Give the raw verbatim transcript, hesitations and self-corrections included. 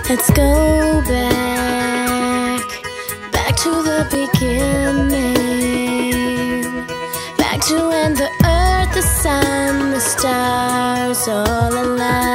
Let's go back, back to the beginning, back to when the earth, the sun, the stars all alive.